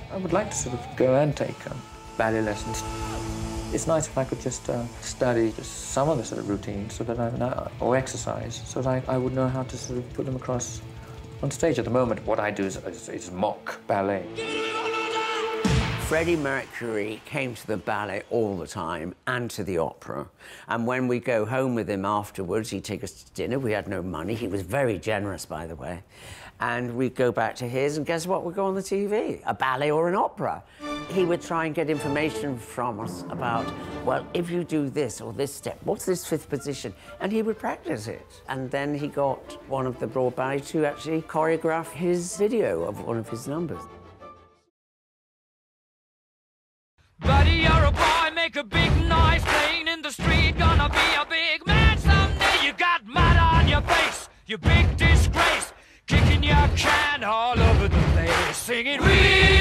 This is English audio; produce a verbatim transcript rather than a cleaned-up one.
I would like to sort of go and take um, ballet lessons. It's nice if I could just uh, study just some of the sort of routines so that I know, or exercise, so that I, I would know how to sort of put them across on stage. At the moment, what I do is, is, is mock ballet. Freddie Mercury came to the ballet all the time and to the opera. And when we go home with him afterwards, he'd take us to dinner. We had no money. He was very generous, by the way. And we'd go back to his, and guess what would go on the T V? A ballet or an opera. He would try and get information from us about, well, if you do this or this step, what's this fifth position? And he would practice it. And then he got one of the Broad Ballet to actually choreograph his video of one of his numbers. Buddy, you're a boy, make a big noise, playing in the street, gonna be a big man someday. You got mud on your face, you big disgrace, kicking your can all over the place, singing, we